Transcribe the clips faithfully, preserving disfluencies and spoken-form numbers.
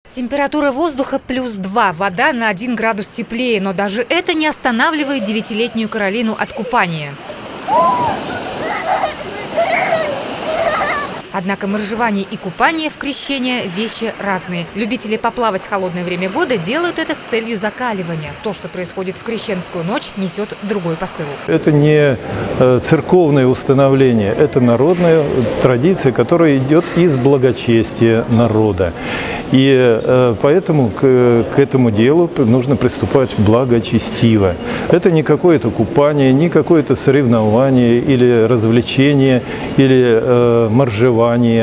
Температура воздуха плюс два, вода на один градус теплее, но даже это не останавливает девятилетнюю Каролину от купания. Однако моржевание и купание в крещение – вещи разные. Любители поплавать в холодное время года делают это с целью закаливания. То, что происходит в крещенскую ночь, несет другой посыл. Это не церковное установление, это народная традиция, которая идет из благочестия народа. И поэтому к, к этому делу нужно приступать благочестиво. Это не какое-то купание, не какое-то соревнование или развлечение, или э, моржевание.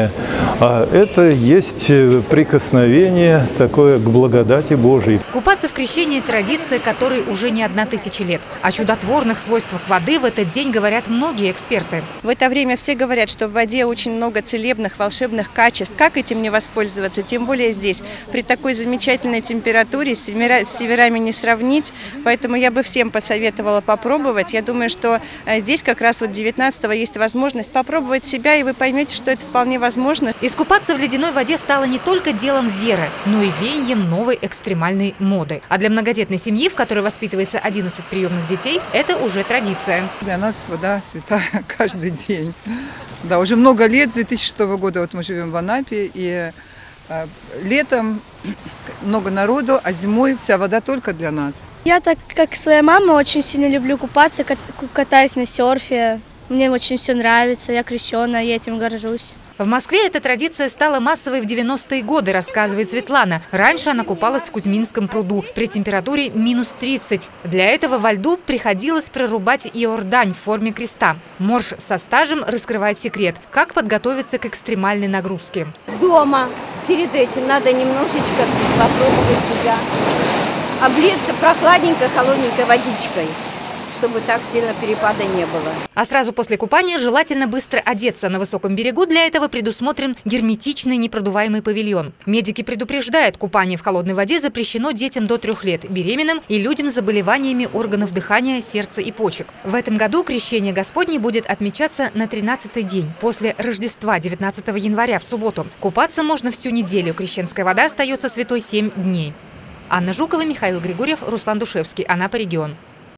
А это есть прикосновение такое к благодати Божией. Купаться в крещении – традиция, которой уже не одна тысяча лет. О чудотворных свойствах воды в этот день говорят многие эксперты. В это время все говорят, что в воде очень много целебных, волшебных качеств. Как этим не воспользоваться? Тем более здесь. При такой замечательной температуре с северами не сравнить. Поэтому я бы всем посоветовала попробовать. Я думаю, что здесь как раз вот девятнадцатого есть возможность попробовать себя, и вы поймете, что это вполне возможно. Искупаться в ледяной воде стало не только делом веры, но и веянием новой экстремальной моды. А для многодетной семьи, в которой воспитывается одиннадцать приемных детей, это уже традиция. Для нас вода святая каждый день. Да, уже много лет, с две тысячи шестого года вот мы живем в Анапе, и э, летом много народу, а зимой вся вода только для нас. Я, так как своя мама, очень сильно люблю купаться, катаюсь на серфе. Мне очень все нравится, я крещеная, я этим горжусь. В Москве эта традиция стала массовой в девяностые годы, рассказывает Светлана. Раньше она купалась в Кузьминском пруду при температуре минус тридцать. Для этого во льду приходилось прорубать иордань в форме креста. Морж со стажем раскрывает секрет, как подготовиться к экстремальной нагрузке. Дома перед этим надо немножечко попробовать себя, облиться прохладненькой, холодненькой водичкой, чтобы так сильно перепада не было. А сразу после купания желательно быстро одеться. На высоком берегу для этого предусмотрен герметичный непродуваемый павильон. Медики предупреждают, купание в холодной воде запрещено детям до трех лет, беременным и людям с заболеваниями органов дыхания, сердца и почек. В этом году крещение Господне будет отмечаться на тринадцатый день, после Рождества, девятнадцатого января, в субботу. Купаться можно всю неделю. Крещенская вода остается святой семь дней. Анна Жукова, Михаил Григорьев, Руслан Душевский. Анапа, регион.